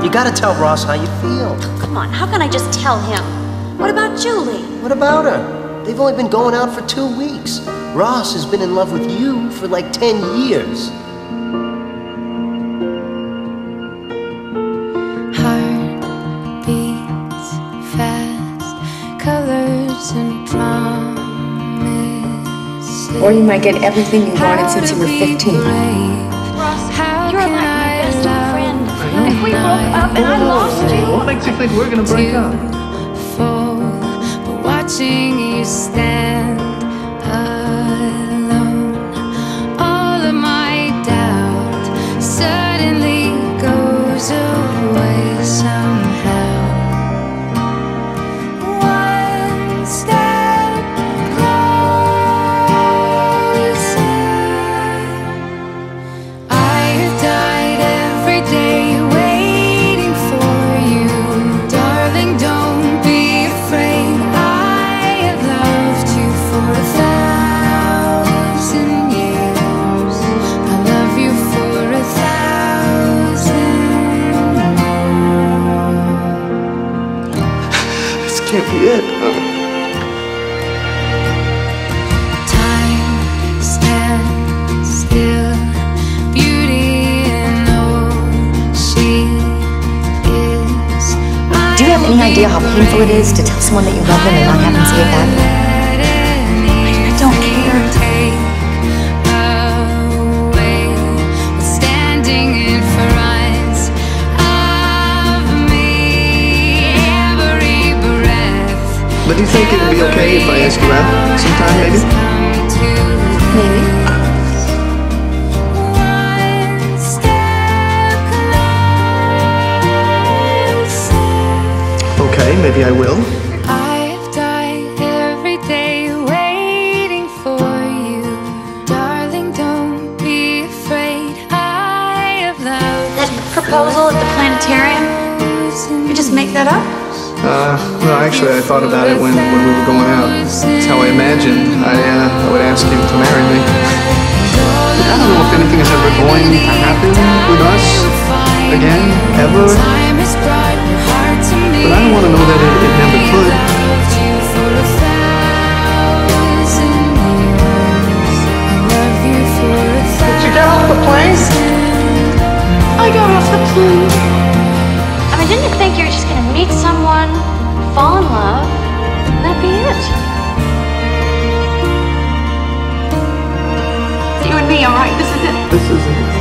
You gotta tell Ross how you feel. Come on, how can I just tell him? What about Julie? What about her? They've only been going out for 2 weeks. Ross has been in love with you for like 10 years. Heart beats fast, colors and promises. Or you might get everything you wanted since you were 15. Ross, you're like my best friend. If we broke up and I lost you... What makes you think we're gonna break up? But watching you stand alone, all of my doubt suddenly goes away somehow. One step closer. I have died every day waiting for you, darling. Don't be afraid. I have loved you for 1,000 years. I love you for 1,000 more. This can't be it. Time stands still, beauty and all she is. Do you have any idea how painful it is to tell someone that you love them and not have them say it back? I don't care. Standing in front of me, every breath. But do you think it would be okay if I ask you out sometime, maybe? Maybe. One step closer. Okay, maybe I will. I've died every day waiting for you, darling. Don't be afraid. I have loved That proposal at the planetarium? You just make that up? Well, actually, I thought about it when we were going out. That's how I imagined I would ask him to marry me. I don't know if anything is ever going to happen with us again, ever. But I don't want to know that it never could. Did you get off the plane? I got off the plane. I mean, didn't you think you were just gonna meet someone, fall in love, and that'd be it? It's you and me, all right? This is it. This isn't.